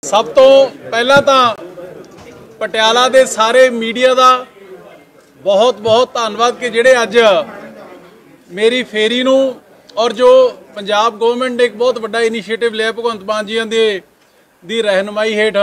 सब तो पहला तो पटियाला दे सारे मीडिया का बहुत बहुत धन्यवाद कि जिहड़े अज मेरी फेरी नूं और जो पंजाब गवर्नमेंट ने एक बहुत बड़ा इनीशिएटिव लिया भगवंत मान जी दी रहनुमाई हेठ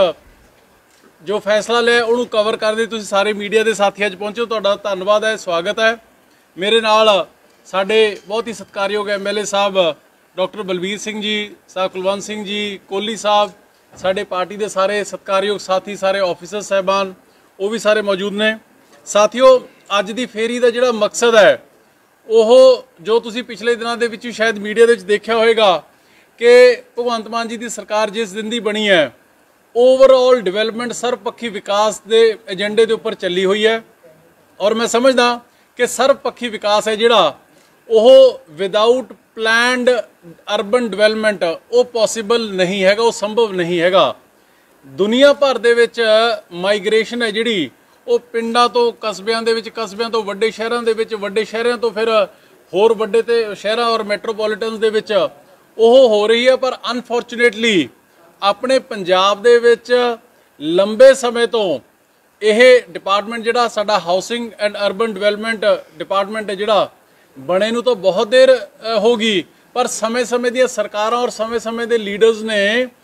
जो फैसला लिया उन्होंने कवर करदे तुसीं सारे मीडिया के साथी अज पहुंचे, तुहाडा धन्यवाद है, स्वागत है। मेरे नाल साडे बहुत ही सत्कारयोग MLA साहब डॉक्टर बलबीर सिंह जी, साहब कुलवंत सिंह जी, कोहली साहब, साडे पार्टी के सारे सत्कारयोग साथी, सारे ऑफिसर साहबान वो भी सारे मौजूद ने। साथियों, अज की फेरी का जिहड़ा मकसद है वो जो तुसीं पिछले दिनों के विच शायद मीडिया के देखा होएगा कि भगवंत मान जी की सरकार जिस दिन की बनी है ओवरऑल डिवेलपमेंट सर्वपक्षी विकास के एजेंडे के उपर चली हुई है। और मैं समझदा कि सर्वपक्षी विकास है जिहड़ा वो विदाउट प्लैंड अर्बन डिवेलपमेंट वो पॉसीबल नहीं है, वो संभव नहीं है। दुनिया भर दे विच माइग्रेशन है जिहड़ी वो पिंडां तो कस्बियां दे विच, कस्बियां तो वड्डे शहरां दे विच, वड्डे शहरां तो फिर होर वड्डे ते शहरां और मैट्रोपोलिटन्स दे विच वो हो रही है। पर अनफॉर्चुनेटली अपने पंजाब दे विच लंबे समय तो यह डिपार्टमेंट जिहड़ा साडा housing and urban development department है जिहड़ा बने नूं तो बहुत देर हो गई, पर समय समय दी सरकारां और समय समय दे लीडर्स ने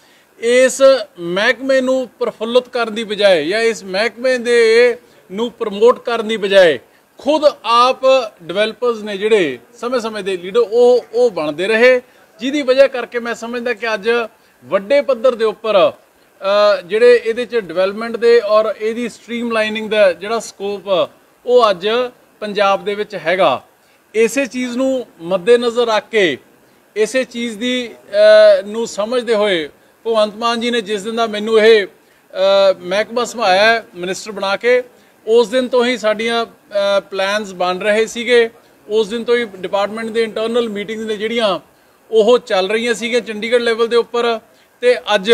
इस महकमे नूं प्रफुल्लित करने की बजाय या इस महकमे दे नूं प्रमोट करने की बजाय खुद आप डिवेलपर्स ने जिहड़े समय समय दे लीडर वो बनते रहे, जिहदी वजह करके मैं समझदा कि अज वड्डे पद्धर दे उपर जिहड़े इहदे च डिवेलपमेंट दे और इहदी स्ट्रीमलाइनिंग दा जिहड़ा स्कोप वो अज पंजाब दे विच हैगा। इसे चीज़ नूं मद्देनज़र रख के इसे चीज़ दी नूं समझदे होए भगवंत मान जी ने जिस दिन का मैनू ये महकमा संभाया मिनिस्टर बना के उस दिन तो ही साडियां प्लान्स बन रहे सीगे, उस दिन तो ही डिपार्टमेंट के इंटरनल मीटिंग्स ने जिहड़ियां वो चल रही सीगियां चंडीगढ़ लैवल के उपर। ते अज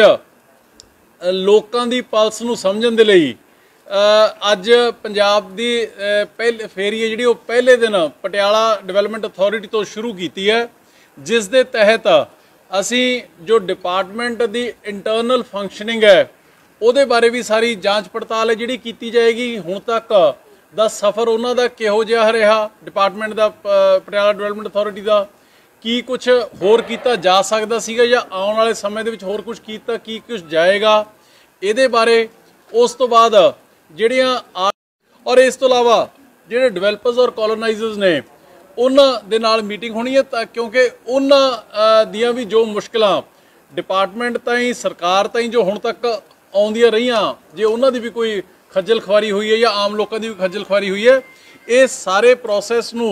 लोकां दी पल्स नूं समझण दे लई अज पंजाब दी पहले फेरी है जिहड़ी पहले दिन पटियाला डिवेलपमेंट अथॉरिटी तो शुरू की है, जिस दे तहत असी जो डिपार्टमेंट दी इंटरनल फंक्शनिंग है उहदे बारे भी सारी जांच पड़ताल है जिहड़ी कीती जाएगी। हुण तक दा सफ़र उन्हां दा किहो जिहा रहा डिपार्टमेंट दा पटियाला डिवेलपमेंट अथॉरिटी का, की कुछ होर कीता जा सकदा सीगा या आउण वाले समय दे विच होर कुछ कीता की कुछ जाएगा इहदे बारे। उस तो बाद जिहड़ियां और इस तो इलावा जिहड़े डिवेलपर्स और कॉलोनाइजर्स ने उन्हां दे नाल मीटिंग होनी है, क्योंकि उन्हां दियां भी जो मुश्किलां डिपार्टमेंट ताईं सरकार ताईं जो हुण तक आउंदियां रहियां, जे उन्हां दी भी कोई खज्जल खुआरी हुई है या आम लोगों की भी खज्जल खुआरी हुई है, ये सारे प्रोसैस नूं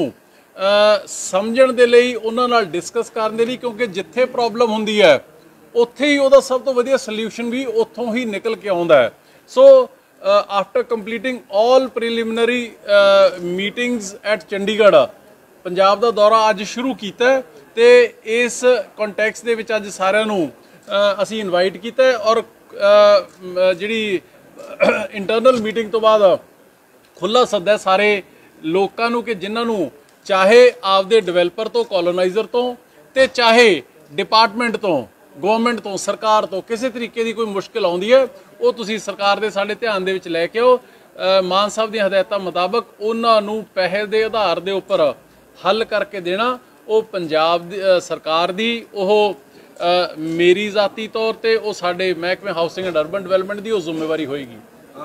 समझण दे लई उन्हां नाल डिस्कस करन दे लई, क्योंकि जिथे प्रॉब्लम हुंदी है उत्थे ही उहदा सब तो वधिया सल्यूशन भी उत्थों ही निकल के आउंदा है। So after completing all preliminary meetings at Chandigarh Punjab का दौरा अज शुरू किया है, तो इस कॉन्टैक्स दे विच अज सारिਆਂ ਨੂੰ ਅਸੀਂ इनवाइट किया है और जिहड़ी इंटरनल मीटिंग तो बाद खुला सद्दा सारे लोगों ਨੂੰ कि जिन्हां ਨੂੰ चाहे आपदे डिवेलपर तो कॉलोनाइजर तो ते चाहे डिपार्टमेंट तो गवर्नमेंट तो सरकार तो किसी तरीके की कोई मुश्किल आउंदी है वो तुसीं सरकार दे साडे ध्यान दे विच लैके आओ। मान साहब दी हदायतां मुताबक उन्हां नूं पैसे दे आधार दे उपर हल करके देना वो पंजाब दी सरकार दी वो मेरी जाती तौर पर वो साडे महकमे हाउसिंग एंड अर्बन डिवेलपमेंट की वो जिम्मेवारी होएगी।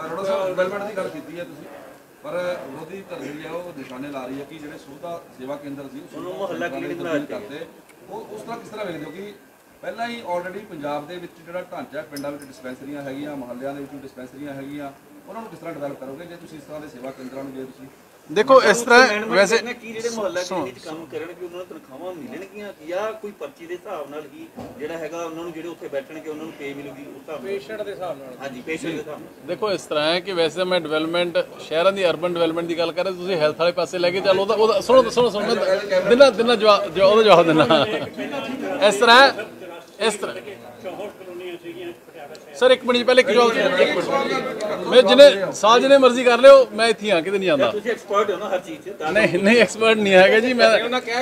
पर विरोधी धਿਰ ਜਿਹੜੀ ਆ ਉਹ ਨਿਸ਼ਾਨੇ ਲਾ ਰਹੀ ਹੈ ਕਿ ਜਿਹੜੇ ਸੁਵਿਧਾ ਸੇਵਾ ਕੇਂਦਰ ਸੀ ਉਹਨੂੰ ਮੁਹੱਲਾ ਕਲੀਨਿਕ ਬਣਾ ਦਿੱਤੇ, ਉਹ ਉਸ ਤਰ੍ਹਾਂ ਕਿਸ ਤਰ੍ਹਾਂ ਵੇਖਦੇ ਹੋ ਕਿ ਪਹਿਲਾਂ ਹੀ ਆਲਰੇਡੀ ਪੰਜਾਬ ਦੇ ਵਿੱਚ ਜਿਹੜਾ ਢਾਂਚਾ ਪਿੰਡਾਂ ਵਿੱਚ ਡਿਸਪੈਂਸਰੀਆਂ ਹੈਗੀਆਂ, ਮੁਹੱਲਿਆਂ ਦੇ ਵਿੱਚ ਡਿਸਪੈਂਸਰੀਆਂ ਹੈਗੀਆਂ, ਉਹਨਾਂ ਨੂੰ ਕਿਸ ਤਰ੍ਹਾਂ ਡਿਵੈਲਪ ਕਰੋਗੇ ਜੇ ਤੁਸੀਂ ਇਸ ਤਰ੍ਹਾਂ ਦੇ ਸੇਵਾ ਕੇਂਦਰਾਂ ਨੂੰ ਜੇ ਤੁਸੀਂ देखो इस तरह वैसे ਕੀ ਜਿਹੜੇ ਮੁਹੱਲਾ ਕਲੀਨਿਕ ਕੰਮ ਕਰਨਗੇ ਉਹਨਾਂ ਨੂੰ ਤਨਖਾਹਾਂ ਮਿਲਣਗੀਆਂ ਜਾਂ ਕੋਈ ਪਰਚੀ ਦੇ ਹਿਸਾਬ ਨਾਲ ਹੀ ਜਿਹੜਾ ਹੈਗਾ ਉਹਨਾਂ ਨੂੰ ਜਿਹੜੇ ਉੱਥੇ ਬੈਠਣਗੇ ਉਹਨਾਂ ਨੂੰ ਪੇ ਮਿਲੂਗੀ ਉਸ ਹਿਸਾਬ ਨਾਲ ਪੇਸ਼ੈਂਟ ਦੇ ਹਿਸਾਬ ਨਾਲ? ਹਾਂਜੀ, ਪੇਸ਼ੈਂਟ ਦੇ ਹਿਸਾਬ ਨਾਲ। देखो इस तरह है कि वैसे मैं डिवेलपमेंट शहरों की अर्बन डिवेलपमेंट की गल कर रहे, तुसीं हैल्थ वाले पासे लैके चलो सुनो सुनो सुनो मैं दिना जवाब देना। इस तरह सर एक मिनट पहले मैं जिन्हें साल जिन्हें मर्जी कर लो मैं इत्थे हाँ किते नहीं जाता। नहीं नहीं एक्सपर्ट नहीं है जी।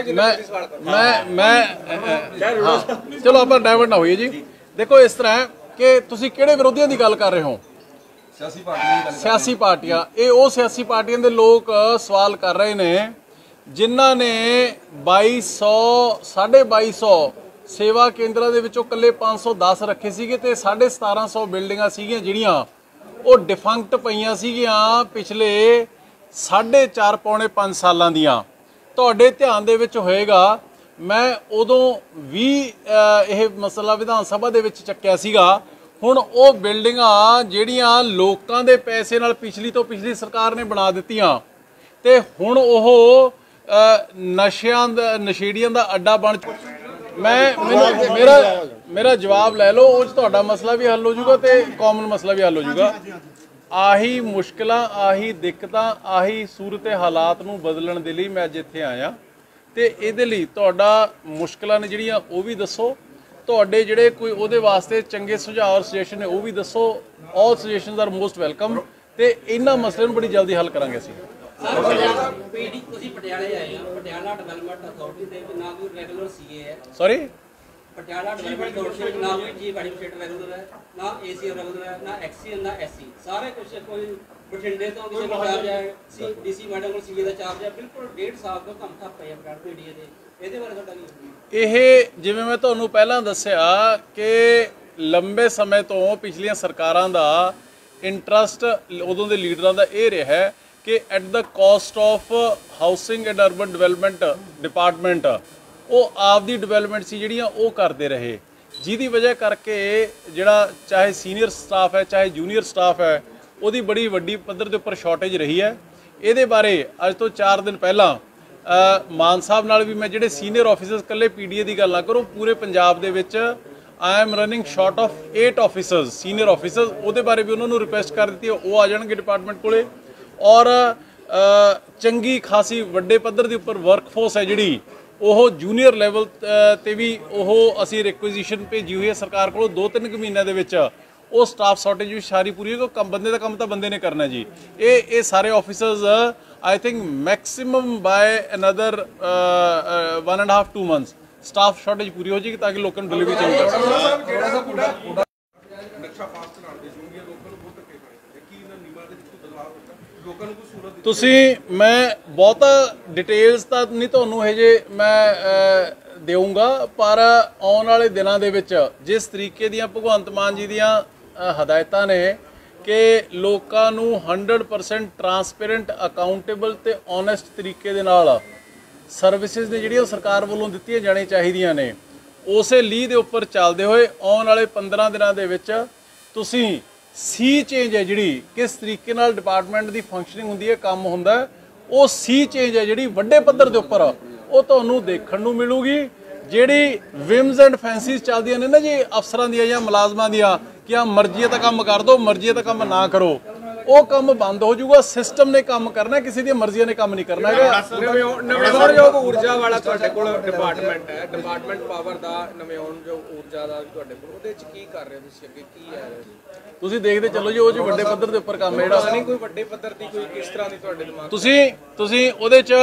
मैं हाँ चलो आप डाइवर्ट ना होइए जी। देखो इस तरह कि तुसीं किहड़े विरोधियों की गल कर रहे हो। सियासी पार्टियां सियासी पार्टियां, ये वो सियासी पार्टियां दे लोग सवाल कर रहे ने जिन्हां ने 2200 2250 सेवा केंद्रां दे विचों कल्ले 510 रखे सीगे ते 1750 बिल्डिंगां सीगीआं जिहड़ियां वो डिफंक्ट पईयां सीगीआं पिछले 4.5 पौने 5 सालां दियां। तुहाडे ध्यान दे विच होएगा मैं उदों भी यह मसला विधान सभा दे विच चक्किया सीगा। हुण वो बिल्डिंगां जिहड़ियां लोकां दे पैसे नाल पिछली तो पिछली सरकार ने बना दित्तियां ते हुण ओह नशेड़ियां दा अड्डा बन मेरा जवाब लै लो, उस तुहाडा मसला भी हल हो जाऊगा ते कॉमन मसला भी हल हो जाऊगा। आही मुश्किलां आही दिक्कतां आही सूरत हालात नूं बदलण दे लई मैं अज इत्थे आया ते इहदे लई तुहाडा मुश्किलां ने जिहड़ियां ओह भी दसो, तुहाडे जिहड़े कोई उहदे वास्ते चंगे सुझाव और सुजैशन ने ओह भी दसो। All suggestions are most welcome ते इन्हां मसले नूं बड़ी जल्दी हल करांगे असीं। सॉरी पटियाला डेवलपमेंट अथॉरिटी ना कोई चीफ एडमिनिस्ट्रेटर रेगुलर है, ना एसी रेगुलर है, ना एक्सी ना एससी, सारे कुछ कोई बठिंडे तो किसी को चार्ज है डीसी मैडम को सीए दा चार्ज है, बिल्कुल 1.5 साल ਤੋਂ ਕੰਮ ਠੱਪ ਪਿਆ ਪ੍ਰਾਈਵੇਟ ਮੀਡੀਆ ਦੇ। ਇਹਦੇ ਬਾਰੇ ਤੁਹਾਡਾ ਕੀ? ਇਹ ਜਿਵੇਂ ਮੈਂ ਤੁਹਾਨੂੰ ਪਹਿਲਾਂ ਦੱਸਿਆ ਕਿ ਲੰਬੇ ਸਮੇਂ ਤੋਂ ਪਿਛਲੀਆਂ ਸਰਕਾਰਾਂ ਦਾ ਇੰਟਰਸਟ ਉਦੋਂ ਦੇ ਲੀਡਰਾਂ ਦਾ ਇਹ ਰਿਹਾ ਹੈ ਕਿ at the cost of housing and urban development department ਉਹ ਆਪਦੀ ਡਿਵੈਲਪਮੈਂਟ ਸੀ ਜਿਹੜੀਆਂ ਉਹ ਕਰਦੇ ਰਹੇ, ਜਿਹਦੀ ਵਜ੍ਹਾ ਕਰਕੇ ਜਿਹੜਾ ਚਾਹੇ ਸੀਨੀਅਰ ਸਟਾਫ ਹੈ ਚਾਹੇ ਜੂਨੀਅਰ ਸਟਾਫ ਹੈ ਉਹਦੀ ਬੜੀ ਵੱਡੀ ਪੱਧਰ ਦੇ ਉੱਪਰ ਸ਼ਾਰਟੇਜ ਰਹੀ ਹੈ। ਇਹਦੇ ਬਾਰੇ ਅੱਜ ਤੋਂ 4 ਦਿਨ ਪਹਿਲਾਂ ਮਾਨ ਸਾਹਿਬ ਨਾਲ ਵੀ ਮੈਂ ਜਿਹੜੇ ਸੀਨੀਅਰ ਆਫਿਸਰਸ ਇਕੱਲੇ ਪੀਡੀਏ ਦੀ ਗੱਲ ਨਾ ਕਰੋ, ਪੂਰੇ ਪੰਜਾਬ ਦੇ ਵਿੱਚ I am running short of 8 officers senior officers, ਉਹਦੇ ਬਾਰੇ ਵੀ ਉਹਨਾਂ ਨੂੰ ਰਿਕੁਐਸਟ ਕਰ ਦਿੱਤੀ ਉਹ ਆ ਜਾਣਗੇ ਡਿਪਾਰਟਮੈਂਟ ਕੋਲੇ। ਔਰ ਚੰਗੀ ਖਾਸੀ ਵੱਡੇ ਪੱਧਰ ਦੇ ਉੱਪਰ ਵਰਕਫੋਰਸ ਹੈ ਜਿਹੜੀ ਉਹ ਜੂਨੀਅਰ ਲੈਵਲ ਤੇ ਵੀ ਉਹ ਅਸੀਂ ਰਿਕੁਇਜ਼ੀਸ਼ਨ ਭੇਜੀ ਹੋਈ ਹੈ ਸਰਕਾਰ ਕੋਲੋਂ 2-3 ਮਹੀਨਿਆਂ ਦੇ ਵਿੱਚ ਉਹ ਸਟਾਫ ਸ਼ਾਰਟੇਜ ਵੀ ਸਾਰੀ ਪੂਰੀ ਹੋਈ। ਕੰਮ ਬੰਦੇ ਦਾ ਕੰਮ ਤਾਂ ਬੰਦੇ ਨੇ ਕਰਨਾ ਜੀ। ਇਹ ਸਾਰੇ officers I think maximum by another 1.5-2 months staff shortage ਪੂਰੀ ਹੋ ਜਾਏਗੀ ਤਾਂ ਕਿ ਲੋਕਾਂ ਨੂੰ ਡਿਲੀਵਰੀ ਚੰਗੀ ਕਰ ਸਕਣ। ਤੁਸੀਂ ਮੈਂ ਬਹੁਤਾ ਡਿਟੇਲਸ ਤਾਂ ਨਹੀਂ ਤੁਹਾਨੂੰ ਹਜੇ ਮੈਂ ਦੇਵਾਂਗਾ, ਪਰ ਆਉਣ ਵਾਲੇ ਦਿਨਾਂ ਦੇ ਵਿੱਚ ਜਿਸ ਤਰੀਕੇ ਦੀਆਂ ਭਗਵੰਤ ਮਾਨ ਜੀ ਦੀਆਂ ਹਦਾਇਤਾਂ ਨੇ ਕਿ ਲੋਕਾਂ ਨੂੰ 100% ਟਰਾਂਸਪੇਰੈਂਟ ਅਕਾਊਂਟੇਬਲ ਤੇ ਓਨੈਸਟ ਤਰੀਕੇ ਦੇ ਨਾਲ ਸਰਵਿਸਿਜ਼ ਨੇ ਜਿਹੜੀਆਂ ਸਰਕਾਰ ਵੱਲੋਂ ਦਿੱਤੀਆਂ ਜਾਣੀਆਂ ਚਾਹੀਦੀਆਂ ਨੇ, ਉਸੇ ਲੀਹ ਦੇ ਉੱਪਰ ਚੱਲਦੇ ਹੋਏ ਆਉਣ ਵਾਲੇ 15 ਦਿਨਾਂ ਦੇ ਵਿੱਚ ਤੁਸੀਂ ਸੀ ਚੇਂਜ ਹੈ ਜਿਹੜੀ ਕਿਸ ਤਰੀਕੇ ਨਾਲ ਡਿਪਾਰਟਮੈਂਟ ਦੀ ਫੰਕਸ਼ਨਿੰਗ ਹੁੰਦੀ ਹੈ ਕੰਮ ਹੁੰਦਾ ਉਹ ਸੀ ਚੇਂਜ ਹੈ ਜਿਹੜੀ ਵੱਡੇ ਪੱਧਰ ਦੇ ਉੱਪਰ ਉਹ ਤੁਹਾਨੂੰ ਦੇਖਣ ਨੂੰ ਮਿਲੂਗੀ। ਜਿਹੜੀ ਵਿਮਸ ਐਂਡ ਫੈਂਸੀਜ਼ ਚੱਲਦੀਆਂ ਨੇ ਨਾ ਜੀ ਅਫਸਰਾਂ ਦੀਆਂ ਜਾਂ ਮੁਲਾਜ਼ਮਾਂ ਦੀਆਂ ਕਿ ਆ ਮਰਜ਼ੀ ਦਾ ਕੰਮ ਕਰ ਦਿਓ ਮਰਜ਼ੀ ਦਾ ਕੰਮ ਨਾ ਕਰੋ, ਉਹ ਕੰਮ ਬੰਦ ਹੋ ਜਾਊਗਾ। ਸਿਸਟਮ ਨੇ ਕੰਮ ਕਰਨਾ, ਕਿਸੇ ਦੀਆਂ ਮਰਜ਼ੀਆਂ ਨੇ ਕੰਮ ਨਹੀਂ ਕਰਨਾ ਹੈਗਾ। ਨਵਿਆਉਣਯੋਗ ਊਰਜਾ ਵਾਲਾ ਤੁਹਾਡੇ ਕੋਲ ਡਿਪਾਰਟਮੈਂਟ ਹੈ, ਡਿਪਾਰਟਮੈਂਟ ਪਾਵਰ ਦਾ ਨਵਿਆਉਣਯੋਗ ਊਰਜਾ ਦਾ ਤੁਹਾਡੇ ਕੋਲ, ਉਹਦੇ ਚ ਕੀ ਕਰ ਰਹੇ ਹੋ ਤੁਸੀਂ ਅੱਗੇ ਕੀ ਹੈ? ਤੁਸੀਂ ਦੇਖਦੇ ਚੱਲੋ ਜੀ ਉਹ ਜੀ ਵੱਡੇ ਪੱਧਰ ਦੇ ਉੱਪਰ ਕੰਮ ਹੈ ਜਿਹੜਾ ਨਹੀਂ ਕੋਈ ਵੱਡੇ ਪੱਧਰ ਦੀ ਕੋਈ ਕਿਸ ਤਰ੍ਹਾਂ ਦੀ ਤੁਹਾਡੇ ਦਿਮਾਗ ਤੁਸੀਂ ਉਹਦੇ ਚ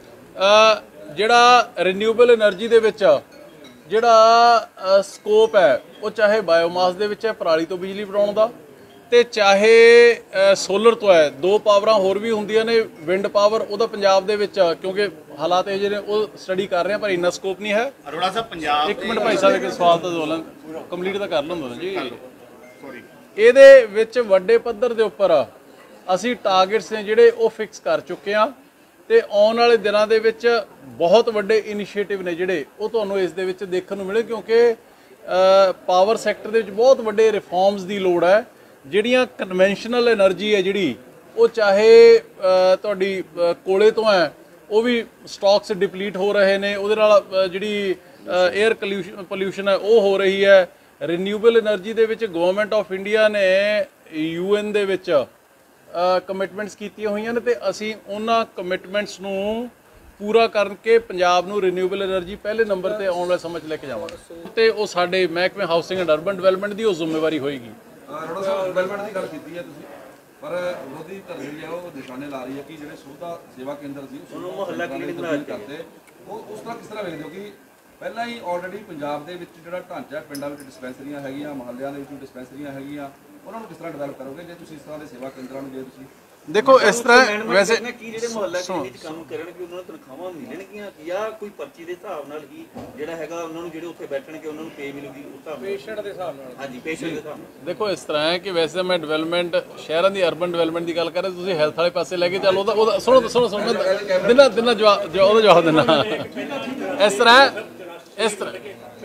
ਜਿਹੜਾ ਰੀਨਿਊਏਬਲ એનર્ਜੀ ਦੇ ਵਿੱਚ ਜਿਹੜਾ ਸਕੋਪ ਹੈ ਉਹ ਚਾਹੇ ਬਾਇਓਮਾਸ ਦੇ ਵਿੱਚ ਹੈ ਪਰਾਲੀ ਤੋਂ ਬਿਜਲੀ ਬਣਾਉਣ ਦਾ ਤੇ ਚਾਹੇ ਸੋਲਰ ਤੋਂ ਹੈ। 2 ਪਾਵਰਾਂ ਹੋਰ ਵੀ ਹੁੰਦੀਆਂ ਨੇ, ਵਿੰਡ ਪਾਵਰ ਉਹਦਾ ਪੰਜਾਬ ਦੇ ਵਿੱਚ ਕਿਉਂਕਿ ਹਾਲਾਤ ਇਹ ਜਿਹੜੇ ਉਹ ਸਟੱਡੀ ਕਰ ਰਹੇ ਆ ਪਰ ਇੰਨਾ ਸਕੋਪ ਨਹੀਂ ਹੈ। ਅਰੋੜਾ ਸਾਹਿਬ ਪੰਜਾਬ ਇੱਕ ਮਿੰਟ ਭਾਈ ਸਾਹਿਬ ਇੱਕ ਸਵਾਲ ਤਾਂ ਦੋਲਾਂ ਕੰਪਲੀਟ ਤਾਂ ਕਰ ਲੈਂਦਾ ਜੀ। ਇਹਦੇ ਵਿੱਚ ਵੱਡੇ ਪੱਧਰ ਦੇ ਉੱਪਰ ਅਸੀਂ ਟਾਰਗੇਟਸ ਨੇ ਜਿਹੜੇ ਉਹ ਫਿਕਸ ਕਰ ਚੁੱਕੇ ਆ ਤੇ ਆਉਣ ਵਾਲੇ ਦਿਨਾਂ ਦੇ ਵਿੱਚ ਬਹੁਤ ਵੱਡੇ ਇਨੀਸ਼ੀਏਟਿਵ ਨੇ ਜਿਹੜੇ ਉਹ ਤੁਹਾਨੂੰ ਇਸ ਦੇ ਵਿੱਚ ਦੇਖਣ ਨੂੰ ਮਿਲੇ ਕਿਉਂਕਿ ਪਾਵਰ ਸੈਕਟਰ ਦੇ ਵਿੱਚ ਬਹੁਤ ਵੱਡੇ ਰਿਫਾਰਮਸ ਦੀ ਲੋੜ ਹੈ। ਜਿਹੜੀਆਂ ਕਨਵੈਨਸ਼ਨਲ એનર્ਜੀ ਹੈ ਜਿਹੜੀ ਉਹ ਚਾਹੇ ਤੁਹਾਡੀ ਕੋਲੇ ਤੋਂ ਹੈ ਉਹ ਵੀ ਸਟਾਕਸ ਡਿਪਲੀਟ ਹੋ ਰਹੇ ਨੇ, ਉਹਦੇ ਨਾਲ ਜਿਹੜੀ 에ਅਰ ਪੋਲਿਊਸ਼ਨ ਹੈ ਉਹ ਹੋ ਰਹੀ ਹੈ। ਰੀਨਿਊਏਬਲ એનર્ਜੀ ਦੇ ਵਿੱਚ ਗਵਰਨਮੈਂਟ ਆਫ ਇੰਡੀਆ ਨੇ UN ਦੇ ਵਿੱਚ ਕਮਿਟਮੈਂਟਸ ਕੀਤੀਆਂ ਹੋਈਆਂ ਨੇ ਤੇ ਅਸੀਂ ਉਹਨਾਂ ਕਮਿਟਮੈਂਟਸ ਨੂੰ ਪੂਰਾ ਕਰਕੇ ਪੰਜਾਬ ਨੂੰ ਰੀਨਿਊਏਬਲ એનર્ਜੀ ਪਹਿਲੇ ਨੰਬਰ ਤੇ ਆਉਣ ਵਾਲੇ ਸਮੇਂ 'ਚ ਲੈ ਕੇ ਜਾਵਾਂਗੇ ਤੇ ਉਹ ਸਾਡੇ ਮਹਿਕਮੇ ਹਾਊਸਿੰਗ ਐਂਡ ਅਰਬਨ ਡਿਵੈਲਪਮੈਂਟ ਦੀ ਉਹ ਜ਼ਿੰਮੇਵਾਰੀ ਹੋਏਗੀ। ਰੋੜਾ ਸਾਹਿਬ ਡਿਵੈਲਪਮੈਂਟ ਦੀ ਗੱਲ ਕੀਤੀ ਹੈ ਤੁਸੀਂ, ਪਰ ਵਿਰੋਧੀ ਧਿਰ ਜਿਹੜੀ ਆ ਉਹ ਨਿਸ਼ਾਨੇ ਲਾ ਰਹੀ ਹੈ ਕਿ ਜਿਹੜੇ ਸੋਧਾ ਸੇਵਾ ਕੇਂਦਰ ਸੀ ਉਹਨੂੰ ਮੁਹੱਲਾ ਕਲੀਨਿਕ ਬਣਾ ਕਰਦੇ ਉਹ ਉਸ ਤਰ੍ਹਾਂ ਕਿਸ ਤਰ੍ਹਾਂ ਵੇਖਦੇ ਹੋ ਕਿ ਪਹਿਲਾਂ ਹੀ ਆਲਰੇਡੀ ਪੰਜਾਬ ਦੇ ਵਿੱਚ ਜਿਹੜਾ ਢਾਂਚਾ ਪਿੰਡਾਂ ਵਿੱਚ ਡਿਸਪੈਂਸਰੀਆਂ ਹੈਗੀਆਂ, ਮੁਹੱਲਿਆਂ ਦੇ ਵਿੱਚ ਡਿਸਪੈਂਸਰੀਆਂ ਹੈਗੀਆਂ, ਉਹਨਾਂ ਨੂੰ ਕਿਸ ਤਰ੍ਹਾਂ ਡਿਵੈਲਪ ਕਰੋਗੇ ਜੇ ਤੁਸੀਂ ਇਸ ਤਰ੍ਹਾਂ ਦੇ ਸੇਵਾ ਕੇਂਦਰਾਂ ਨੂੰ ਜੇ ਤੁਸੀਂ देखो इस तरह वैसे ਕੀ ਜਿਹੜੇ ਮੁਹੱਲਾ ਕਲੀਨਿਕ ਕੰਮ ਕਰਨਗੇ ਉਹਨਾਂ ਨੂੰ ਤਨਖਾਹਾਂ ਮਿਲਣਗੀਆਂ ਜਾਂ ਕੋਈ ਪਰਚੀ ਦੇ ਹਿਸਾਬ ਨਾਲ ਹੀ ਜਿਹੜਾ ਹੈਗਾ ਉਹਨਾਂ ਨੂੰ ਜਿਹੜੇ ਉੱਥੇ ਬੈਠਣਗੇ ਉਹਨਾਂ ਨੂੰ ਪੇ ਮਿਲੂਗੀ ਉਸ ਹਿਸਾਬ ਨਾਲ ਪੇਸ਼ੈਂਟ ਦੇ ਹਿਸਾਬ ਨਾਲ? ਹਾਂਜੀ ਪੇਸ਼ੈਂਟ ਦੇ ਹਿਸਾਬ ਨਾਲ। देखो इस तरह है कि वैसे मैं डेवलपमेंट शहरों की अर्बन डेवलपमेंट की गल कर रहे तुसीं हेल्थ वाले पासे लैके चलो ਉਹਦਾ सुनो सुनो सुनो मैं दिना जवाब देना इस तरह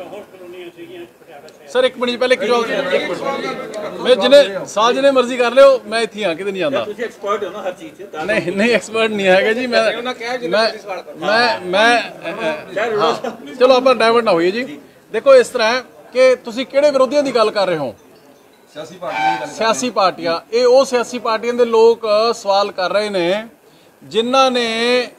सर एक मिनट पहले मैं जिन्हें साल जिन्हें मर्जी कर लियो मैं इत्थे हाँ किते नहीं आंदा ਤੁਸੀਂ ਐਕਸਪਰਟ ਹੋ ਨਾ ਹਰ ਚੀਜ਼ 'ਚ नहीं एक्सपर्ट नहीं है जी मैं चलो आप डाइवर्ट ना होइए जी। देखो इस तरह है कि तुसीं किहड़े विरोधियों की गल कर रहे हो? ਸਿਆਸੀ ਪਾਰਟੀਆਂ ਦੀ ਗੱਲ सियासी पार्टियां ये वो सियासी पार्टियां दे लोग सवाल कर रहे ने जिन्हां ने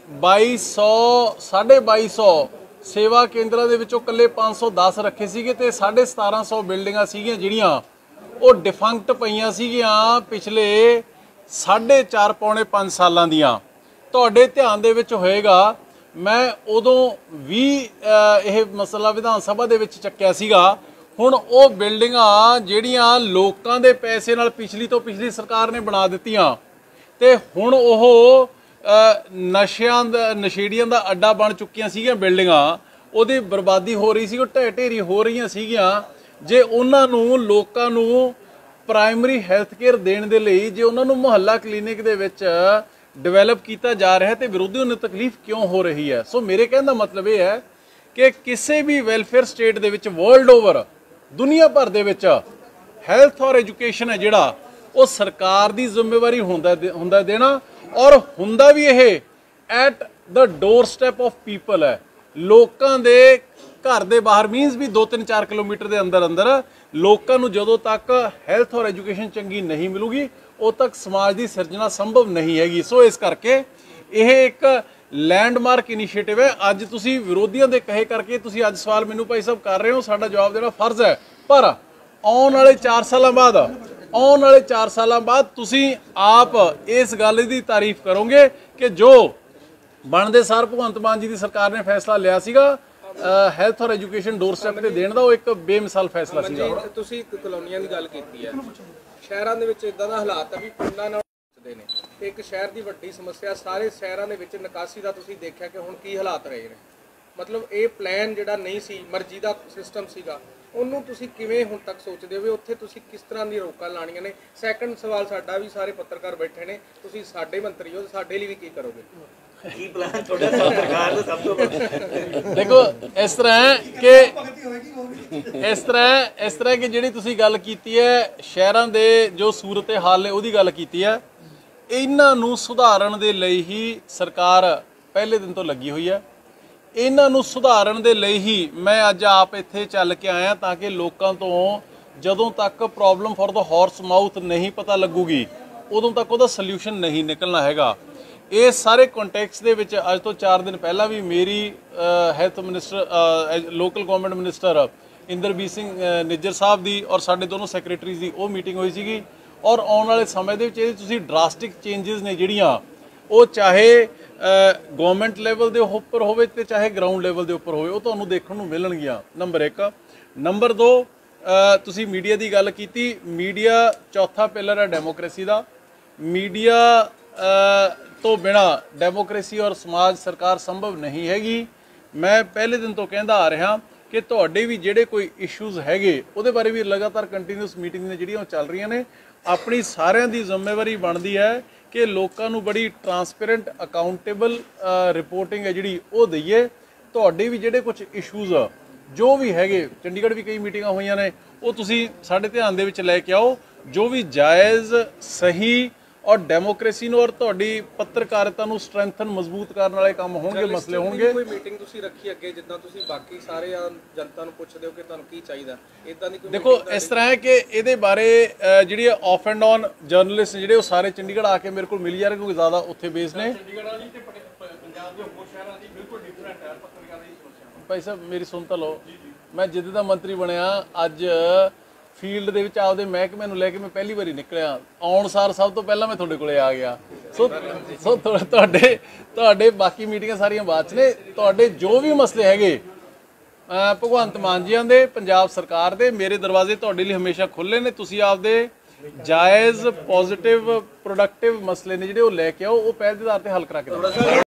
2200 2250 सेवा केंद्रां दे विचों कल्ले 510 रखे सीगे ते 1750 बिल्डिंगां सीगीਆਂ ਜਿਹੜੀਆਂ ਉਹ ਡਿਫੰਕਟ ਪਈਆਂ ਸੀਗੀਆਂ ਪਿਛਲੇ 4.5 ਪੌਣੇ 5 ਸਾਲਾਂ ਦੀਆਂ। ਤੁਹਾਡੇ ਧਿਆਨ ਦੇ ਵਿੱਚ ਹੋਏਗਾ ਮੈਂ ਉਦੋਂ ਵੀ ਇਹ ਮਸਲਾ ਵਿਧਾਨ ਸਭਾ ਦੇ ਵਿੱਚ ਚੱਕਿਆ ਸੀਗਾ। ਹੁਣ ਉਹ ਬਿਲਡਿੰਗਾਂ ਜਿਹੜੀਆਂ ਲੋਕਾਂ ਦੇ ਪੈਸੇ ਨਾਲ ਪਿਛਲੀ ਤੋਂ ਪਿਛਲੀ ਸਰਕਾਰ ਨੇ ਬਣਾ ਦਿੱਤੀਆਂ ਤੇ ਹੁਣ ਉਹ ਨਸ਼ੇੜੀਆਂ ਦਾ ਅੱਡਾ ਬਣ ਚੁੱਕੀਆਂ ਸੀਗੀਆਂ ਬਿਲਡਿੰਗਾਂ, ਉਹਦੀ ਬਰਬਾਦੀ ਹੋ ਰਹੀ ਸੀ, ਉਹ ਢਹਿ ਢੇਰੀ ਹੋ ਰਹੀਆਂ ਸੀਗੀਆਂ। ਜੇ ਉਹਨਾਂ ਨੂੰ ਲੋਕਾਂ ਨੂੰ ਪ੍ਰਾਇਮਰੀ ਹੈਲਥ ਕੇਅਰ ਦੇਣ ਦੇ ਲਈ ਜੇ ਉਹਨਾਂ ਨੂੰ ਮੁਹੱਲਾ ਕਲੀਨਿਕ ਦੇ ਵਿੱਚ ਡਿਵੈਲਪ ਕੀਤਾ ਜਾ ਰਿਹਾ ਤੇ ਵਿਰੋਧੀਆਂ ਨੂੰ ਤਕਲੀਫ ਕਿਉਂ ਹੋ ਰਹੀ ਹੈ? ਸੋ ਮੇਰੇ ਕਹਿਣ ਦਾ ਮਤਲਬ ਇਹ ਹੈ ਕਿ ਕਿਸੇ ਵੀ ਵੈਲਫੇਅਰ ਸਟੇਟ ਦੇ ਵਿੱਚ ਵਰਲਡ ਓਵਰ ਦੁਨੀਆ ਭਰ ਦੇ ਵਿੱਚ ਹੈਲਥ ਔਰ ਐਜੂਕੇਸ਼ਨ ਹੈ ਜਿਹੜਾ ਉਹ ਸਰਕਾਰ ਦੀ ਜ਼ਿੰਮੇਵਾਰੀ ਹੁੰਦਾ ਦੇਣਾ ਔਰ ਹੁੰਦਾ ਵੀ ਇਹ at the doorstep of people ਹੈ। ਲੋਕਾਂ ਦੇ ਘਰ ਦੇ ਬਾਹਰ ਮੀਨਸ ਵੀ 2-3-4 ਕਿਲੋਮੀਟਰ ਦੇ ਅੰਦਰ ਲੋਕਾਂ ਨੂੰ ਜਦੋਂ ਤੱਕ ਹੈਲਥ ਔਰ ਐਜੂਕੇਸ਼ਨ ਚੰਗੀ ਨਹੀਂ ਮਿਲੂਗੀ ਉਦੋਂ ਤੱਕ ਸਮਾਜ ਦੀ ਸਿਰਜਣਾ ਸੰਭਵ ਨਹੀਂ ਹੈਗੀ। ਸੋ ਇਸ ਕਰਕੇ ਇਹ ਇੱਕ ਲੈਂਡਮਾਰਕ ਇਨੀਸ਼ੀਏਟਿਵ ਹੈ। ਅੱਜ ਤੁਸੀਂ ਵਿਰੋਧੀਆਂ ਦੇ ਕਹੇ ਕਰਕੇ ਤੁਸੀਂ ਅੱਜ ਸਵਾਲ ਮੈਨੂੰ ਭਾਈ ਸਾਹਿਬ ਕਰ ਰਹੇ ਹੋ, ਸਾਡਾ ਜਵਾਬ ਦੇਣਾ ਫਰਜ਼ ਹੈ, ਪਰ ਆਉਣ ਵਾਲੇ 4 ਸਾਲਾਂ ਬਾਅਦ ਤੁਸੀਂ ਆਪ ਇਸ ਗੱਲ ਦੀ ਤਾਰੀਫ ਕਰੋਗੇ ਕਿ ਜੋ ਬਣਦੇ ਸਾਰ ਭਗਵੰਤ ਮਾਨ ਜੀ ਦੀ ਸਰਕਾਰ ਨੇ ਫੈਸਲਾ ਲਿਆ ਸੀਗਾ ਹੈਲਥ ਔਰ ਐਜੂਕੇਸ਼ਨ ਡੋਰ ਸਟੈਪ ਤੇ ਦੇਣ ਦਾ, ਉਹ ਇੱਕ ਬੇਮਿਸਾਲ ਫੈਸਲਾ ਸੀਗਾ। ਤੁਸੀਂ ਕਲੋਨੀਆਂ ਦੀ ਗੱਲ ਕੀਤੀ ਹੈ, ਸ਼ਹਿਰਾਂ ਦੇ ਵਿੱਚ ਇਦਾਂ ਦਾ ਹਾਲਾਤ ਹੈ ਵੀ ਪਿੰਡਾਂ ਨਾਲ ਨੇ ਤੇ ਇੱਕ ਸ਼ਹਿਰ ਦੀ ਵੱਡੀ ਸਮੱਸਿਆ ਸਾਰੇ ਸ਼ਹਿਰਾਂ ਦੇ ਵਿੱਚ ਨਿਕਾਸੀ ਦਾ ਤੁਸੀਂ ਦੇਖਿਆ ਕਿ ਹੁਣ ਕੀ ਹਾਲਾਤ ਰਹੇ ਨੇ। ਮਤਲਬ ਇਹ ਪਲਾਨ ਜਿਹੜਾ ਨਹੀਂ ਸੀ, ਮਰਜ਼ੀ ਦਾ ਸਿਸਟਮ ਸੀਗਾ, ਉਹਨੂੰ ਤੁਸੀਂ ਕਿਵੇਂ ਹੁਣ ਤੱਕ ਸੋਚਦੇ ਹੋ? ਉੱਥੇ ਤੁਸੀਂ ਕਿਸ ਤਰ੍ਹਾਂ ਦੀ ਰੋਕਾਂ ਲਾਣੀਆਂ ਨੇ? ਸੈਕੰਡ ਸਵਾਲ ਸਾਡਾ ਵੀ, ਸਾਰੇ ਪੱਤਰਕਾਰ ਬੈਠੇ ਨੇ, ਤੁਸੀਂ ਸਾਡੇ ਮੰਤਰੀ ਹੋ, ਸਾਡੇ ਲਈ ਵੀ ਕੀ ਕਰੋਗੇ? ਕੀ ਪਲਾਨ ਤੁਹਾਡਾ ਸਰਕਾਰ ਦਾ ਸਭ ਤੋਂ? ਦੇਖੋ ਇਸ ਤਰ੍ਹਾਂ ਹੈ ਕਿ ਇਸ ਤਰ੍ਹਾਂ ਕਿ ਜਿਹੜੀ ਤੁਸੀਂ ਗੱਲ ਕੀਤੀ ਹੈ ਸ਼ਹਿਰਾਂ ਦੇ ਜੋ ਸੂਰਤ ਹਾਲ ਨੇ ਉਹਦੀ ਗੱਲ ਕੀਤੀ ਹੈ, ਇਹਨਾਂ ਨੂੰ ਸੁਧਾਰਨ ਦੇ ਲਈ ਹੀ ਸਰਕਾਰ ਪਹਿਲੇ ਦਿਨ ਤੋਂ ਲੱਗੀ ਹੋਈ ਹੈ। ਇਹਨਾਂ ਨੂੰ ਸੁਧਾਰਨ ਦੇ ਲਈ ਹੀ ਮੈਂ ਅੱਜ ਆਪ ਇੱਥੇ ਚੱਲ ਕੇ ਆਇਆ ਤਾਂ ਕਿ ਲੋਕਾਂ ਤੋਂ ਜਦੋਂ ਤੱਕ problem for the horse mouth ਨਹੀਂ ਪਤਾ ਲੱਗੂਗੀ ਉਦੋਂ ਤੱਕ ਉਹਦਾ ਸੋਲੂਸ਼ਨ ਨਹੀਂ ਨਿਕਲਣਾ ਹੈਗਾ। ਇਹ ਸਾਰੇ ਕੰਟੈਕਸਟ ਦੇ ਵਿੱਚ ਅੱਜ ਤੋਂ 4 ਦਿਨ ਪਹਿਲਾਂ ਵੀ ਮੇਰੀ health minister local government minister Inderbir Singh Nijjar sahib ਦੀ ਔਰ ਸਾਡੇ ਦੋਨੋਂ ਸੈਕਟਰੀਜ਼ ਦੀ ਉਹ ਮੀਟਿੰਗ ਹੋਈ ਸੀਗੀ ਔਰ ਆਉਣ ਵਾਲੇ ਸਮੇਂ ਦੇ ਵਿੱਚ ਇਹ ਤੁਸੀਂ ਡਰਾਸਟਿਕ ਚੇਂਜਸ ਨੇ ਜਿਹੜੀਆਂ ਉਹ ਚਾਹੇ ਗਵਰਨਮੈਂਟ ਲੈਵਲ ਦੇ ਉੱਪਰ ਹੋਵੇ ਤੇ ਚਾਹੇ ਗਰਾਊਂਡ ਲੈਵਲ ਦੇ ਉੱਪਰ ਹੋਵੇ ਉਹ ਤੁਹਾਨੂੰ ਦੇਖਣ ਨੂੰ ਮਿਲਣਗੀਆਂ। ਨੰਬਰ 1। ਨੰਬਰ 2 ਤੁਸੀਂ ਮੀਡੀਆ ਦੀ ਗੱਲ ਕੀਤੀ, ਮੀਡੀਆ ਚੌਥਾ ਪਿਲਰ ਹੈ ਡੈਮੋਕ੍ਰੇਸੀ ਦਾ। ਮੀਡੀਆ ਤੋਂ ਬਿਨਾ ਡੈਮੋਕ੍ਰੇਸੀ ਔਰ ਸਮਾਜ ਸਰਕਾਰ ਸੰਭਵ ਨਹੀਂ ਹੈਗੀ। ਮੈਂ ਪਹਿਲੇ ਦਿਨ ਤੋਂ ਕਹਿੰਦਾ ਆ ਰਿਹਾ ਕਿ ਤੁਹਾਡੇ ਵੀ ਜਿਹੜੇ ਕੋਈ ਇਸ਼ੂਜ਼ ਹੈਗੇ ਉਹਦੇ ਬਾਰੇ ਵੀ ਲਗਾਤਾਰ ਕੰਟੀਨਿਊਸ ਮੀਟਿੰਗ ਨੇ ਜਿਹੜੀਆਂ ਉਹ ਚੱਲ ਰਹੀਆਂ ਨੇ। ਆਪਣੀ ਸਾਰਿਆਂ ਦੀ ਜ਼ਿੰਮੇਵਾਰੀ ਬਣਦੀ ਹੈ ਕਿ ਲੋਕਾਂ ਨੂੰ ਬੜੀ ਟਰਾਂਸਪੇਰੈਂਟ ਅਕਾਊਂਟੇਬਲ ਰਿਪੋਰਟਿੰਗ ਹੈ ਜਿਹੜੀ ਉਹ ਦਈਏ। ਤੁਹਾਡੇ ਵੀ ਜਿਹੜੇ ਕੁਝ ਇਸ਼ੂਜ਼ ਜੋ ਵੀ ਹੈਗੇ, ਚੰਡੀਗੜ੍ਹ ਵੀ ਕਈ ਮੀਟਿੰਗਾਂ ਹੋਈਆਂ ਨੇ, ਉਹ ਤੁਸੀਂ ਸਾਡੇ ਧਿਆਨ ਦੇ ਵਿੱਚ ਲੈ ਕੇ ਆਓ। ਜੋ ਵੀ ਜਾਇਜ਼ ਸਹੀ ਔਰ ਡੈਮੋਕ੍ਰੇਸੀ ਨੂੰ ਔਰ ਤੁਹਾਡੀ ਪੱਤਰਕਾਰਿਤਾ ਨੂੰ ਸਟਰੈਂਥਨ ਮਜ਼ਬੂਤ ਕਰਨ ਵਾਲੇ ਕੰਮ ਹੋਣਗੇ, ਮਸਲੇ ਹੋਣਗੇ। ਕੋਈ ਮੀਟਿੰਗ ਤੁਸੀਂ ਰੱਖੀ ਅੱਗੇ ਜਿੱਦਾਂ ਤੁਸੀਂ ਬਾਕੀ ਸਾਰੇ ਜਨਤਾ ਨੂੰ ਪੁੱਛਦੇ ਹੋ ਕਿ ਤੁਹਾਨੂੰ ਕੀ ਚਾਹੀਦਾ, ਇਦਾਂ ਦੀ ਕੋਈ? ਦੇਖੋ ਇਸ ਤਰ੍ਹਾਂ ਹੈ ਕਿ ਇਹਦੇ ਬਾਰੇ ਜਿਹੜੀ ਆਫ ਐਂਡ ਔਨ ਜਰਨਲਿਸਟ ਜਿਹੜੇ ਉਹ ਸਾਰੇ ਚੰਡੀਗੜ੍ਹ ਆ ਕੇ ਮੇਰੇ ਕੋਲ ਮਿਲ ਜਾ ਰਹੇ ਕਿਉਂਕਿ ਜ਼ਿਆਦਾ ਉੱਥੇ ਬੇਸ ਨੇ। ਪੰਜਾਬ ਦੇ ਹੋਰ ਸ਼ਹਿਰਾਂ ਦੀ ਬਿਲਕੁਲ ਡਿਫਰੈਂਟ ਹੈ ਪੱਤਰਕਾਰਾਂ ਦੀ ਸਮੱਸਿਆ। ਭਾਈ ਸਾਹਿਬ ਮੇਰੀ ਸੁਣ ਤਾਂ ਲਓ, ਮੈਂ ਜਿੱਦੇ ਦਾ ਮੰਤਰੀ ਬਣਿਆ ਅੱਜ ਫੀਲਡ ਦੇ ਵਿੱਚ ਆਪਦੇ ਮਹਿਕਮੇ ਨੂੰ ਲੈ ਕੇ ਮੈਂ ਪਹਿਲੀ ਵਾਰੀ ਨਿਕਲਿਆ। ਆਉਣ ਸਾਰ ਸਭ ਤੋਂ ਪਹਿਲਾਂ ਮੈਂ ਤੁਹਾਡੇ ਕੋਲੇ ਆ ਗਿਆ। ਸੋ ਤੁਹਾਡੇ ਬਾਕੀ ਮੀਟਿੰਗਾਂ ਸਾਰੀਆਂ ਬਾਅਦ 'ਚ ਨੇ। ਤੁਹਾਡੇ ਜੋ ਵੀ ਮਸਲੇ ਹੈਗੇ ਭਗਵੰਤ ਮਾਨ ਜੀਆਂ ਦੇ, ਪੰਜਾਬ ਸਰਕਾਰ ਦੇ। ਮੇਰੇ ਦਰਵਾਜ਼ੇ ਤੁਹਾਡੇ ਲਈ ਹਮੇਸ਼ਾ ਖੁੱਲੇ ਨੇ। ਤੁਸੀਂ ਆਪਦੇ ਜਾਇਜ਼ ਪੋਜ਼ਿਟਿਵ ਪ੍ਰੋਡਕਟਿਵ ਮਸਲੇ ਨੇ ਜਿਹੜੇ ਉਹ ਲੈ ਕੇ ਆਓ, ਉਹ ਪਹਿਲ ਦੇ ਆਧਾਰ ਤੇ ਹੱਲ ਕਰਾ ਕੇ ਦਿਓ।